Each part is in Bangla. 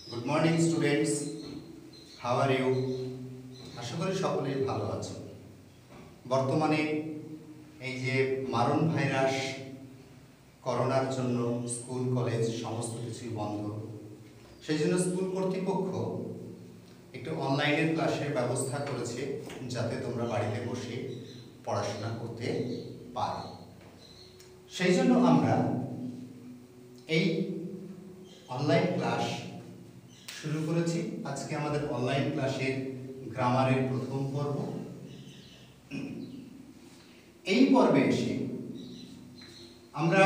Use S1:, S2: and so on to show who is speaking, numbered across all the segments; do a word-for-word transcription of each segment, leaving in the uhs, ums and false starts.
S1: Good morning students, how are you? আশা করি সকলেই ভালো আছো। বর্তমানে এই যে মারণ ভাইরাস, করোনার জন্য স্কুল কলেজ সমস্ত কিছুই বন্ধ। সেই জন্য স্কুল কর্তৃপক্ষ একটু অনলাইনের ক্লাসের ব্যবস্থা করেছে, যাতে তোমরা বাড়িতে বসে পড়াশোনা করতে পারো। সেই জন্য আমরা এই অনলাইন ক্লাস শুরু করেছি। আজকে আমাদের অনলাইন ক্লাসের গ্রামারের প্রথম পর্ব। এই পর্বে এসে আমরা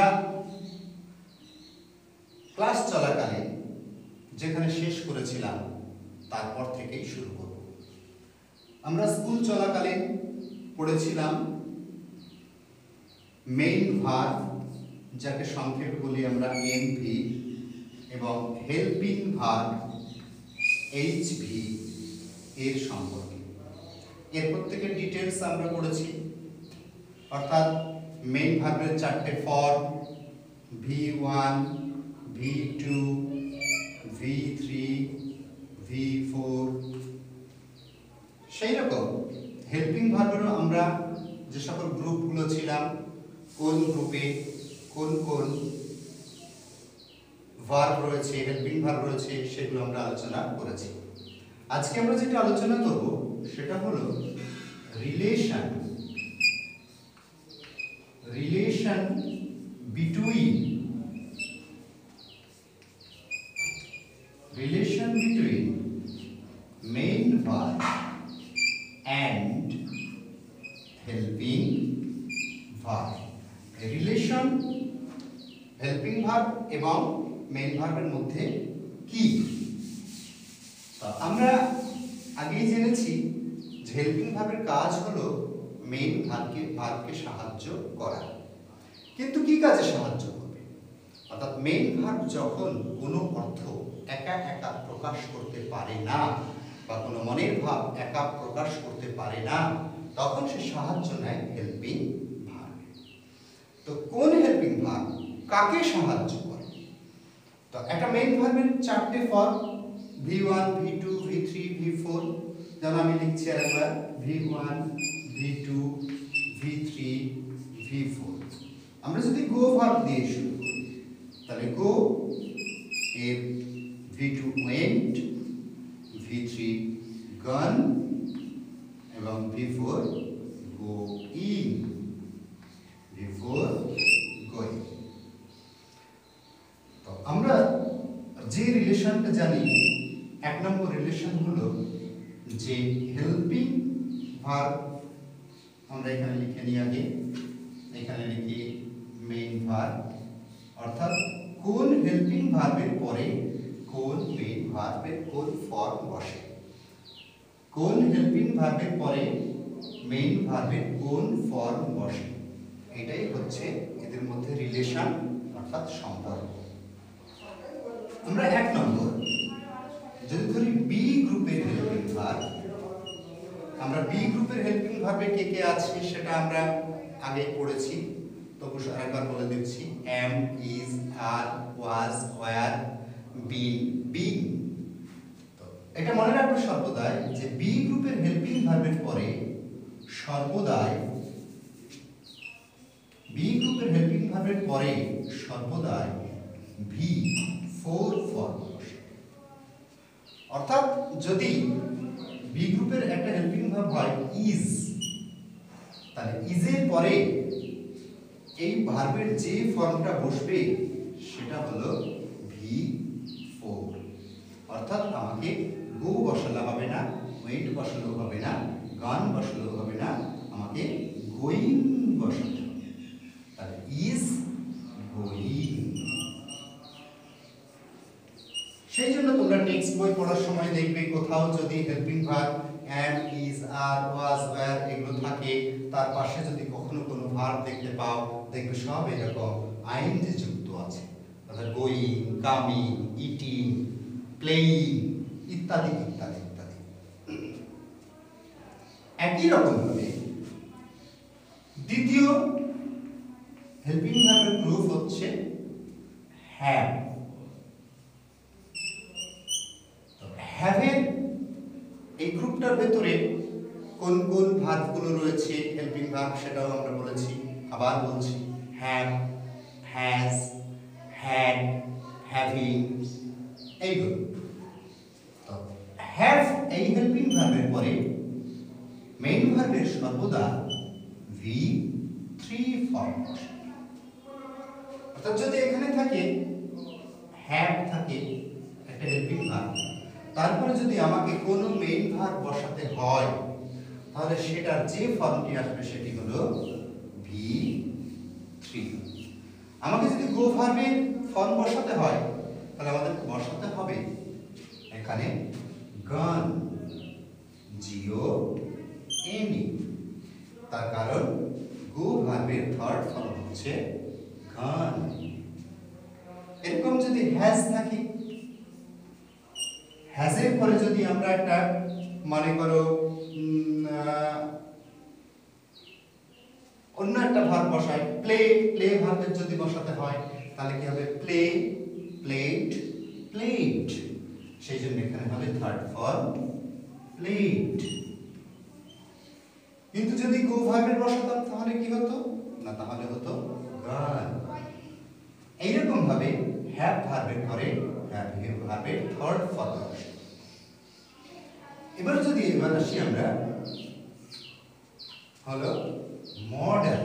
S1: ক্লাস চলাকালীন যেখানে শেষ করেছিলাম তারপর থেকেই শুরু করব। আমরা স্কুল চলাকালীন পড়েছিলাম মেইন ভার্ব, যাকে সংক্ষেপে বলি আমরা এমভি, এবং হেল্পিং ভার্ব এইচভি এর সম্পর্কে। এর প্রত্যেকের ডিটেলস আমরা পড়েছি, অর্থাৎ মেইন ভার্বের চারটে form, V one, V two, V three, V four. সেই রকম হেল্পিং ভার্বেরও আমরা যে সকল গ্রুপগুলো ছিলাম, কোন গ্রুপে কোন কোন ভার্ব রয়েছে, হেল্পিং ভার্ব রয়েছে, সেগুলো আমরা আলোচনা করেছি। আজকে আমরা যেটা আলোচনা করব সেটা হলো relation relation between relation between main verb and helping verb. Relation helping verb এবং মেইন ভার্বের মধ্যে কি? আমরা আগেই জেনেছি যে হেল্পিং ভার্বের কাজ হলো মেইন ভার্বকে ভার্বকে সাহায্য করা। কিন্তু কি কাজে সাহায্য করবে? অর্থাৎ মেইন ভার্ব যখন কোনো অর্থ একা একা প্রকাশ করতে পারে না, বা কোনো মনের ভাব একা প্রকাশ করতে পারে না, তখন সে সাহায্য নেয় হেল্পিং ভার্ব। তো কোন হেল্পিং ভার্ব কাকে সাহায্য করে? তো একটা মেইন ভার্বের চারটে form, V one, V two, V three, V four. যেমন আমি লিখছি আরেকবার, V one, V two, V three, V four. আমরা যদি গো ভার্ব দিয়ে শুরু করি, তাহলে গো এর V two went, V three gone, এবং V four going, V four going. তো আমরা যে রিলেশনটা জানি, এক নম্বর রিলেশন হলো যে হেল্পিং ভার্ব, আমরা এখানে লিখে নিই আগে, এখানে লিখি মেইন ভার্ব, অর্থাৎ কোন হেল্পিং ভার্বের পরে কোন মেইন ভার্বের কোন ফর্ম বসে, কোন হেল্পিং ভার্বের পরে মেইন ভার্বের কোন ফর্ম বসে, এটাই হচ্ছে এদের মধ্যে রিলেশন, অর্থাৎ সম্পর্ক। আমরা এক নম্বর যদি ধরি বি গ্রুপের হেল্পিং ভার্ব, আমরা বি গ্রুপের হেল্পিং ভার্বে কে কে আছে সেটা আমরা আগে পড়েছি, তবু আরেকবার বলে দিচ্ছি। Am, is, are, was, were, been, being. তো এটা মনে রাখবে সর্বদাই যে বি গ্রুপের হেল্পিং ভার্বের পরে সর্বদাই বি গ্রুপের হেল্পিং ভার্বের পরে সর্বদাই ভি ফোর ফর্ম বসে। অর্থাৎ যদি বি গ্রুপের একটা হেল্পিং ভার্ব হয় ইজ, তাহলে ইজের পরে এই ভার্বের যে ফর্মটা বসবে সেটা হলো ভি ফোর। অর্থাৎ আমাকে গো বসালে হবে না, ওয়েন্ট বসালেও হবে না, গান বসালেও হবে না, আমাকে গোয়িং বসাতে হবে। তাহলে ইজ গোয়িং। সেই জন্য তোমরা টেক্সট বই পড়ার সময় দেখবে কোথাও যদি helping verb am, is, are, was, were এগুলো থাকে, তার পাশে যদি কখনো কোনো ভার্ব দেখতে পাও, দেখবে সব এরকম আইএনজি যুক্ত আছে, অর্থাৎ গোয়িং, কামিং, ইটিং, প্লেইং ইত্যাদি ইত্যাদি ইত্যাদি। একই রকম ভাবে দ্বিতীয় হেল্পিং ভার্বের গ্রুপ হচ্ছে হ্যাভ। হ্যাভের এই গ্রুপটার ভেতরে কোন কোন ভার্বগুলো রয়েছে হেল্পিং ভার্ব সেটাও আমরা বলেছি। আবার বলছি, হ্যাভ, হ্যাজ, হ্যাড, হ্যাভিং, এইগুলো। তো হ্যাভ এই হেল্পিং ভার্বের পরে মেইন ভার্বের সর্বদা ভি থ্রি ফর্ম বসে। অর্থাৎ যদি এখানে থাকে হ্যাভ থাকে একটা হেল্পিং ভার্ব, তারপরে যদি আমাকে কোনো মেইন ভার্ব বসাতে হয় তাহলে সেটার যে ফর্মটি আসবে সেটি হলো ভি থ্রি। আমাকে যদি গো ভার্বের ফর্ম বসাতে হয় তাহলে আমাদের বসাতে হবে এখানে গান, জিও এনি। তার কারণ গো ভার্বের থার্ড ফর্ম হচ্ছে গান। এরকম যদি হ্যাজ থাকে, হ্যাজের পরে যদি আমরা একটা মনে করো অন্য একটা ভার্ব বসাই, প্লে, প্লে ভার্বের যদি বসাতে হয় তাহলে কি হবে প্লে, প্লেট, প্লেট। সেই জন্য এখানে হবে থার্ড ফর্ম প্লেট। কিন্তু যদি গো ভার্বের বসাতাম তাহলে কি হতো না, তাহলে হতো গান। এইরকম ভাবে হ্যাভ ভার্বের পরে হ্যাভ ভার্বের থার্ড ফর্ম আসে। এবার যদি এবার আসি আমরা হলো মডেল।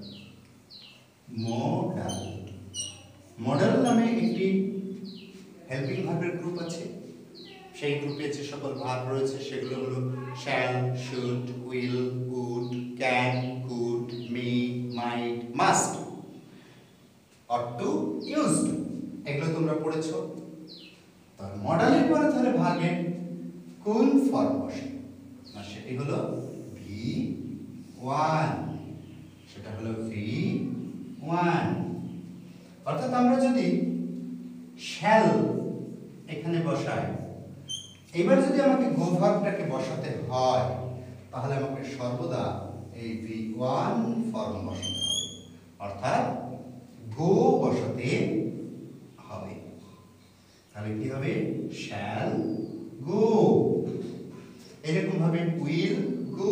S1: মডেল মডেল নামে একটি হেল্পিং ভার্বের গ্রুপ আছে। সেই গ্রুপে যে সকল ভার্ব রয়েছে সেগুলো হলো shall, should, will, would, can, could, may, might, must, ought to, used to. এগুলো তোমরা পড়েছো। তার মডেলের পরে তাহলে ভার্বের কোন ফর্ম বসে না, সেটি হলো ভি ওয়ান। সেটা হলো ভি ওয়ান। অর্থাৎ আমরা যদি শ্যাল এখানে বসাই, এবার যদি আমাকে গো ভার্বটাকে বসাতে হয় তাহলে আমাকে সর্বদা এই ভি ওয়ান ফর্ম বসাতে হবে, অর্থাৎ গো বসাতে হবে। তাহলে কি হবে শ্যাল গো। এরকম ভাবে উইল গো,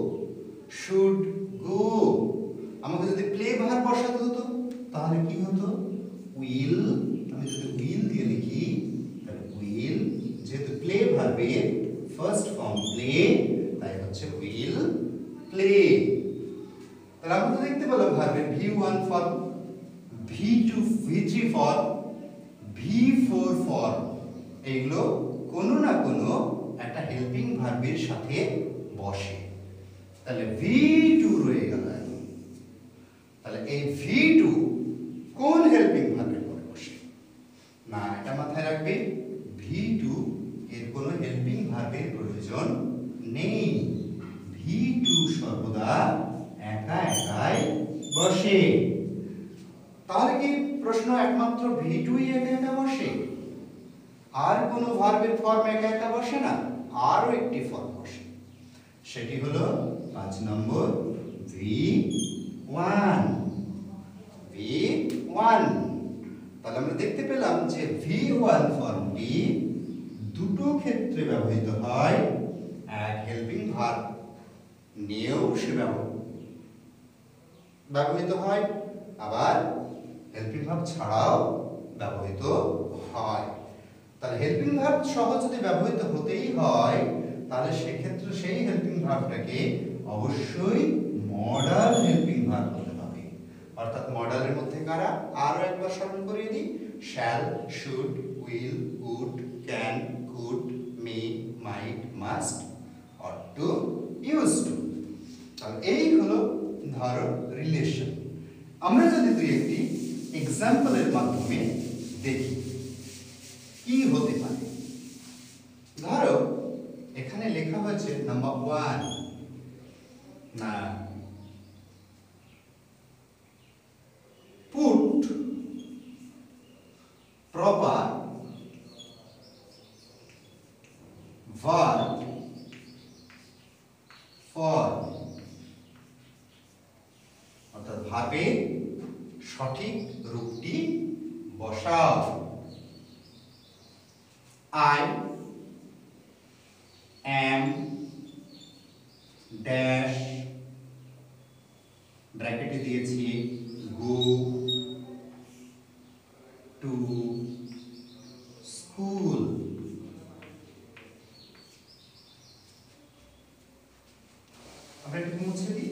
S1: শুড গো। আমাকে যদি প্লে ভার্ব বসাতে হতো তাহলে কি হতো উইল। আমি যদি উইল দিয়ে লিখি তাহলে উইল, যেহেতু প্লে ভার্বের ফার্স্ট ফর্ম প্লে তাই হচ্ছে উইল প্লে। তাহলে আমরা তো দেখতে পেলাম ভার্বের V one form, V two, V three form, V four form. এইগুলো কোনো না কোনো একটা হেল্পিং ভার্বের সাথে বসে। তাহলে ভি টু রয়ে গেল। তাহলে এই ভি টু কোন হেল্পিং ভার্বের পরে বসে না, এটা মাথায় রাখবে। ভি টু এর কোনো হেল্পিং ভার্বের প্রয়োজন নেই। ভি টু সর্বদা একা একাই বসে। তাহলে কি প্রশ্ন একমাত্র ভি টু একা একা বসে? আর কোনো ভার্বের ফর্ম একা একা বসে না, আরো একটি ফর্ম বসে। সেটি হলো পাঁচ নম্বর ভি ওয়ান। V one. তাহলে আমরা দেখতে পেলাম যে ভি ওয়ান ফর্মটি দুটো ক্ষেত্রে ব্যবহৃত হয়। এক হেল্পিং ভার্ব নিয়েও সে ব্যবহৃত হয়, আবার হেল্পিং ভার্ব ছাড়াও ব্যবহৃত হয়। তাহলে হেল্পিং ভার্ব সহ যদি ব্যবহৃত হতেই হয় তাহলে সেক্ষেত্রে সেই হেল্পিং ভার্বটাকে অবশ্যই মডাল হেল্পিং ভার্ব হতে হবে। অর্থাৎ মডালের মধ্যে কারা আরো একবার স্মরণ করিয়ে দিই, shall, should, will, would, can, could, may, might, must, ought to, used to. তাহলে এই হলো ধরো রিলেশন। আমরা যদি দুই একটি এক্সাম্পলের মাধ্যমে দেখি কি হতে পারে। ধরো এখানে লেখা হয়েছে নাম্বার ওয়ান, না পুট প্রপার verb form, অর্থাৎ ভার্বের সঠিক রূপটি বসাও। I am ড্যাশ ব্র্যাকেটে দিয়েছি go to school। আমরা একটু মুছে দিই,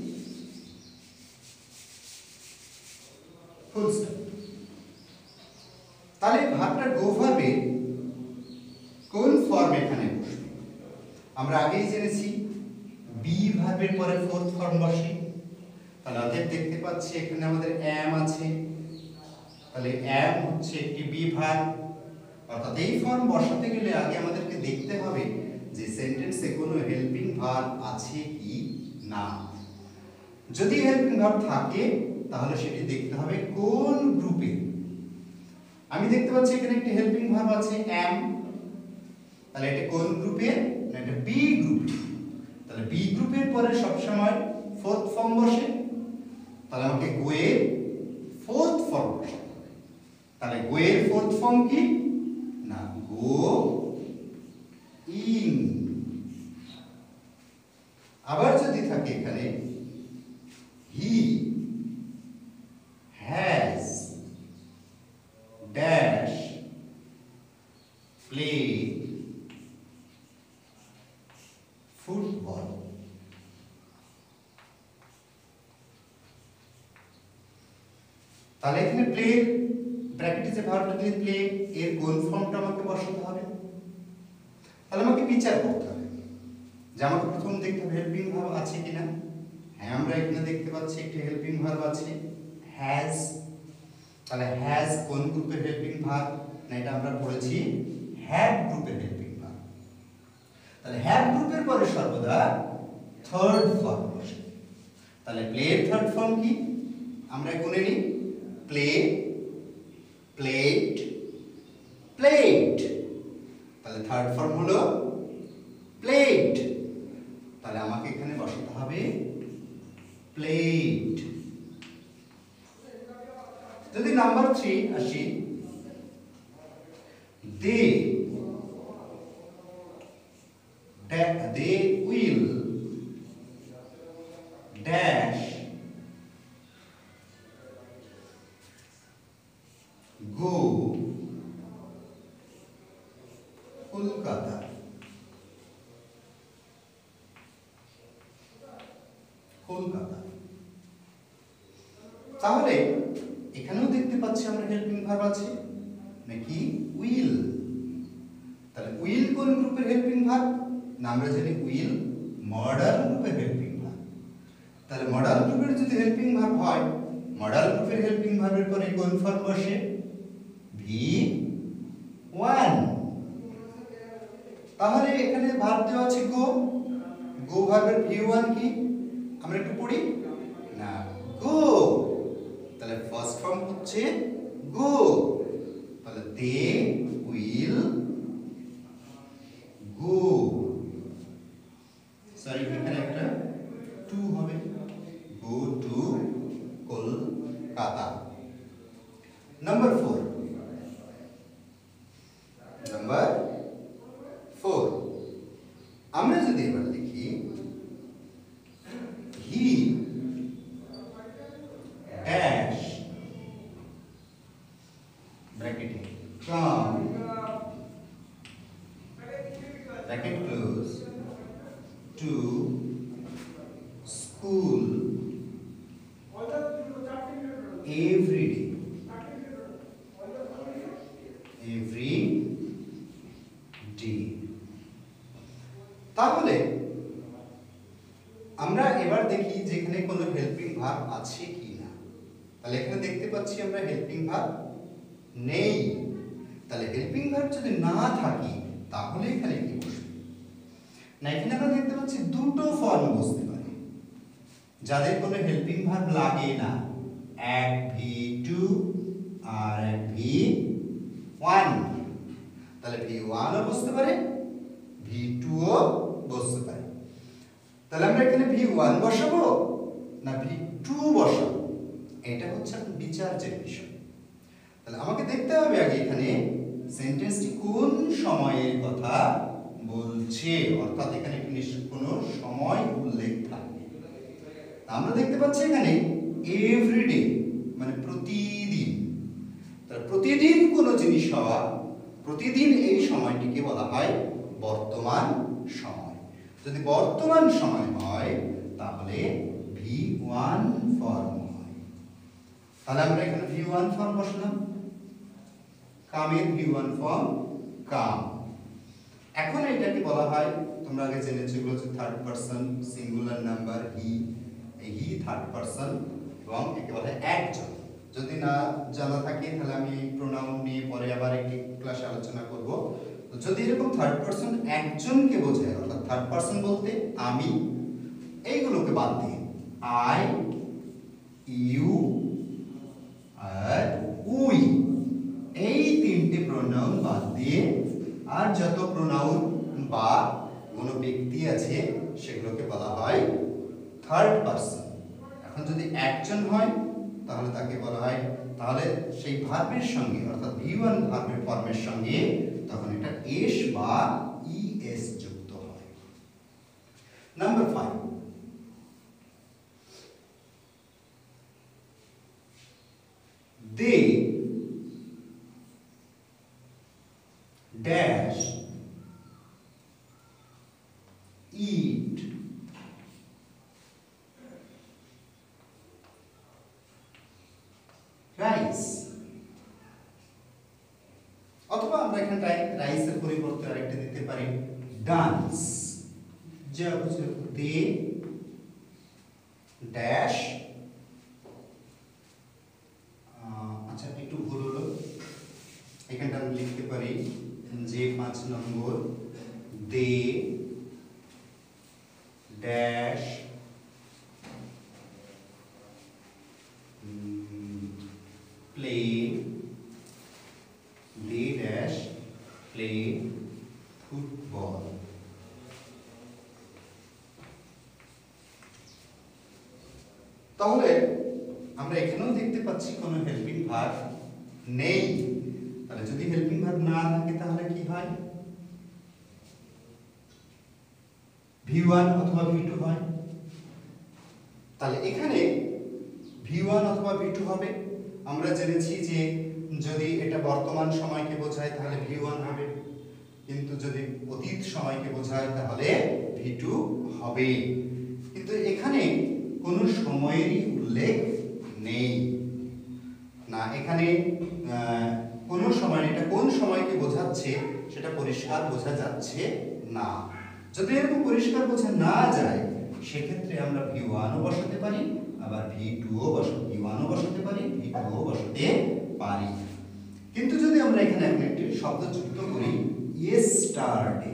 S1: ফুল স্টপ। তাহলে ভার্বটা গো ভার্বে কোন ফর্ম এখানে বসবে? আমরা আগেই জেনেছি বি ভার্বের পরে ফোর্থ ফর্ম বসে। তাহলে অতএব দেখতে পাচ্ছি এখানে আমাদের am আছে, তাহলে am হচ্ছে একটি বি ভার্ব। অর্থাৎ এই ফর্ম বসাতে গেলে আগে আমাদেরকে দেখতে হবে যে সেন্টেন্সে কোনো হেল্পিং ভার্ব আছে কি না। যদি হেল্পিং ভার্ব থাকে তাহলে সেটি দেখতে হবে কোন গ্রুপে। আমি দেখতে পাচ্ছি এখানে একটি হেল্পিং ভার্ব আছে am, তাহলে এটা কোন গ্রুপের? না, এটা বি গ্রুপ। তাহলে বি গ্রুপের পরে সব সময় ফোর্থ ফর্ম বসে, তাহলে আমাকে গো এর ফোর্থ ফর্ম বসাতে হবে। তাহলে গো এর ফোর্থ ফর্ম কি? না, গো ইন। আবার যদি থাকে এখানে he has dash play football. তাহলে এখানে প্লে ব্র্যাকেটে যে ভার্বটা দিয়ে প্লে এর কোন ফর্মটা আমাকে বসাতে হবে? তাহলে আমাকে বিচার করতে হবে যে আমাকে প্রথম দেখতে হবে হেল্পিং ভার্ব আছে কিনা। হ্যাঁ, আমরা এখানে দেখতে পাচ্ছি একটি হেল্পিং ভার্ব আছে হ্যাজ। তাহলে হ্যাজ কোন গ্রুপের হেল্পিং ভার্ব? না, এটা আমরা পড়েছি হ্যাড গ্রুপের হেল্পিং ভার্ব। তাহলে হ্যাড গ্রুপের পরে সর্বদা থার্ড ফর্ম বসে। তাহলে প্লে এর থার্ড ফর্ম কি? আমরা গুনে নিই, প্লে প্লেট প্লেট। তাহলে থার্ড ফর্ম হলো প্লেট। তাহলে আমাকে এখানে বসাতে হবে প্লেট। যদি নাম্বার থ্রি আসি, they they will dash go Kolkata. Kolkata. তাহলে এখানেও দেখতে পাচ্ছি আমরা হেল্পিং ভার্ব আছে নাকি উইল। তাহলে উইল কোন গ্রুপের হেল্পিং ভার্ব? না, আমরা জানি উইল মডাল গ্রুপের হেল্পিং ভার্ব। তাহলে মডাল গ্রুপের যদি হেল্পিং ভার্ব হয়, মডাল গ্রুপের হেল্পিং ভার্বের পরে কোন ফর্ম বসে? V one. তাহলে এখানে ভার্ব দেওয়া আছে গো। গো ভার্বের ভি ওয়ান কি? আমরা একটু পড়ি না, গো। তাহলে ফার্স্ট ফর্ম হচ্ছে গো। তাহলে দে উইল গো। সরি, এখানে একটা টু হবে, go to Kolkata. Number four number four আমরা যদি এবার লিখি হি ড্যাশ ব্র্যাকেটে come bracket close to school every day every day। তাহলে আমরা এবার দেখি যেখানে কোনো হেল্পিং ভার্ব আছে কি না। তাহলে এখানে দেখতে পাচ্ছি আমরা হেল্পিং ভার্ব নেই। তাহলে হেল্পিং ভার্ব যদি না থাকে তাহলে এখানে কি বসবে? না, এখানে আমরা দেখতে পাচ্ছি দুটো ফর্ম বসতে পারে যাদের কোনো হেল্পিং ভার্ব লাগে না, এক ভি টু আর এক ভি ওয়ান। তাহলে ভি ওয়ান ও বসতে পারে, ভি টু ও বসতে পারে। তাহলে আমরা এখানে ভি ওয়ান বসাবো না ভি টু বসাবো, এটা হচ্ছে বিচার্যের বিষয়। তাহলে আমাকে দেখতে হবে আগে এখানে সেন্টেন্সটি কোন সময়ের কথা বলছে, অর্থাৎ এখানে একটি নিশ্চিত কোনো সময় উল্লেখ থাকবে। আমরা দেখতে পাচ্ছি এখানে এভরিডে মানে প্রতিদিন, তার প্রতিদিন কোনো জিনিস হওয়া, প্রতিদিন এই সময়টিকে বলা হয় বর্তমান সময়। যদি বর্তমান সময় হয় তাহলে ভি ওয়ান ফর্ম হয়। তাহলে আমরা এখানে ভি ওয়ান ফর্ম বসালাম, কামের ভি ওয়ান ফর্ম কাম। এখন এটাকে বলা হয়, তোমরা আগে জেনেছো এগুলো হচ্ছে third person singular number he, এই হি থার্ড পারসন এবং একে বলা হয় একজন। যদি না জানা থাকে তাহলে আমি প্রোনাউন নিয়ে পরে আবার একটি ক্লাসে আলোচনা করব। তো যদি এরকম থার্ড পারসন একজনকে বোঝায়, অর্থাৎ থার্ড পারসন বলতে আমি, এইগুলোকে বাদ দিয়ে আই, ইউ আর উই, এই তিনটে প্রোনাউন বাদ দিয়ে আর যত প্রোনাউন বা কোনো ব্যক্তি আছে সেগুলোকে বলা হয় থার্ড পারসন। এখন যদি একজন হয় তাহলে তাকে বলা হয়, তাহলে সেই ভার্বের সঙ্গে অর্থাৎ ভি ওয়ান ভার্বের ফর্মের সঙ্গে তখন এটা এস বা ইএস যুক্ত হয়। Number five, they dash eat rice, অথবা আমরা এখানটায় রাইসের পরিবর্তে আরেকটা দিতে পারি ডান্স, যা বুঝে দে ড্যাশ, আচ্ছা একটু ভুল হলো, এখানটা আমি লিখতে পারি যে পাঁচ নম্বর they dash play, they dash play football. তাহলে আমরা এখানেও দেখতে পাচ্ছি কোনো হেল্পিং ভার্ব নেই। তাহলে যদি হেল্পিং ভার্ব না থাকে তাহলে কি হয়? ভি ওয়ান অথবা ভি টু হয়। তাহলে এখানে ভি ওয়ান অথবা ভি টু হবে। আমরা জেনেছি যে যদি এটা বর্তমান সময়কে বোঝায় তাহলে ভি ওয়ান হবে, কিন্তু যদি অতীত সময়কে বোঝায় তাহলে ভি টু হবে। কিন্তু এখানে কোনো সময়েরই উল্লেখ নেই না, এখানে কোন সময়, এটা কোন সময়কে বোঝাচ্ছে সেটা পরিষ্কার বোঝা যাচ্ছে না। যদি এরকম পরিষ্কার বোঝা না যায় সেক্ষেত্রে আমরা ভি ওয়ান ও বসাতে পারি, আবার ভি টু ও বসাতে ভি ওয়ান ও বসাতে পারি, ভি টু ও বসাতে পারি। কিন্তু যদি আমরা এখানে একটি শব্দ যুক্ত করি ইয়েস্টারডে,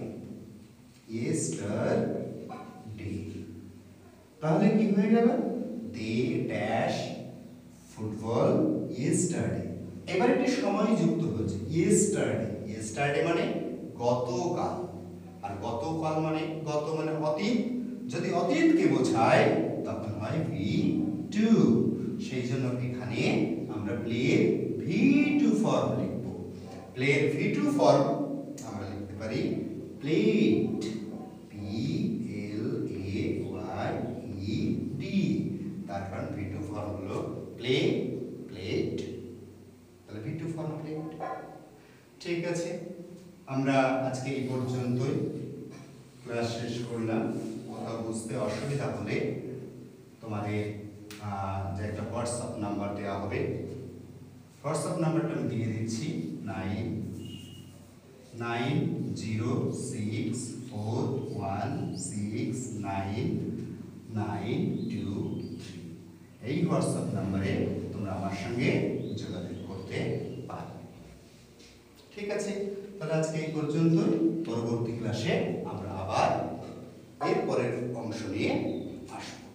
S1: ইয়েস্টারডে, তাহলে কি হয়ে গেল? They dash football yesterday. এবার একটি সময় যুক্ত হচ্ছে ইয়েস্টারডে, ইয়েস্টারডে মানে গতকাল, আর গতকাল মানে গত মানে অতীত, যদি অতীতকে বোঝায় তখন হয় ভি টু। সেই জন্য এখানে আমরা প্লের ভি টু ফর্ম লিখব। প্লের ভি টু ফর্ম আমরা লিখতে পারি played, P L A Y E D, তার কারণ ভি টু ফর্ম হলো প্লে, প্লেট, তাহলে ভি টু ফর্ম প্লেট। ঠিক আছে, আমরা আজকে এই পর্যন্তই ক্লাস শেষ করলাম। কোথাও বুঝতে অসুবিধা হলে তোমাদের যে একটা হোয়াটসঅ্যাপ নাম্বার দেওয়া হবে, হোয়াটসঅ্যাপ নাম্বারটা আমি দিয়ে দিচ্ছি nine nine zero six four one six nine nine two three. এই হোয়াটসঅ্যাপ নাম্বারে তোমরা আমার সঙ্গে যোগাযোগ করতে পারো। ঠিক আছে, তাহলে আজকে এই পর্যন্তই। পরবর্তী ক্লাসে আমরা আবার এর পরের অংশ নিয়ে আসবো।